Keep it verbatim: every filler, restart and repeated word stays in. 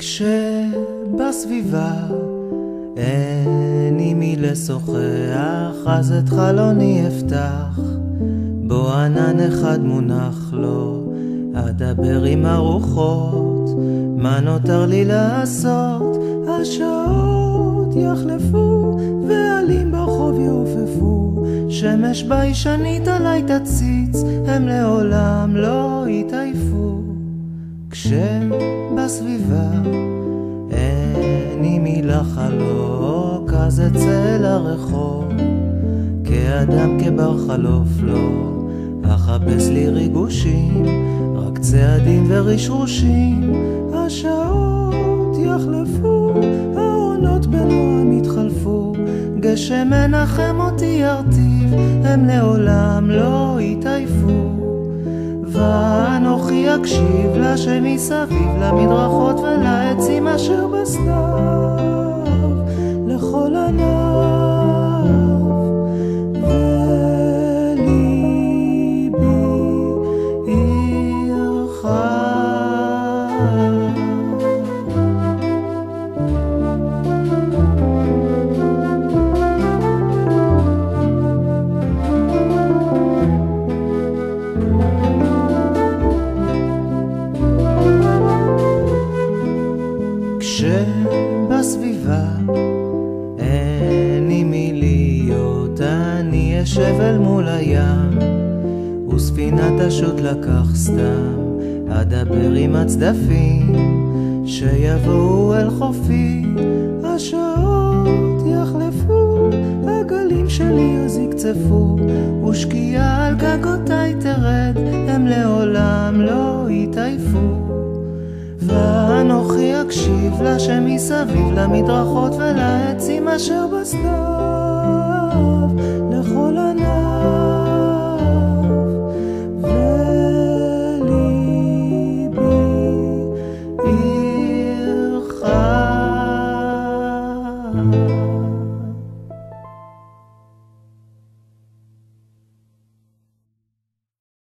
כשבסביבה אין עם מי לשוחח, אז את חלוני אפתח, בו ענן אחד מונח לו, אדבר עם הרוחות. מה נותר לי לעשות? השעות יחלפו ועלים ברחוב יעופפו, שמש בישנית עליי תציץ, הם לעולם לא יתעייפו. כשבסביבה אין עם מי לחלוק, אז אצא לרחוב כאדם כבר חלוף לו, אחפש לי ריגושים, רק צעדים ורשרושים. השעות יחלפו, העונות בנועם יתחלפו, גשם מנחם אותי ירטיב, הם לעולם לא יתעייפו. ואנוכי אקשיב לשם מסביב, למדרכות ולעצים אשר בסתיו, לכל ענב וליבי ירחב. כשבסביבה אין עם מי להיות, אני אשב אל מול הים, וספינת השוט לקח סתם, אדבר עם הצדפים שיבואו אל חופי. השעות יחלפו, הגלים שלי אז יקצפו, ושקיעה על גגותיי תרד, הם לעולם לא יתעייפו. ואנוכי אקשיב לשם מסביב, למדרכות ולעצים אשר בסתיו,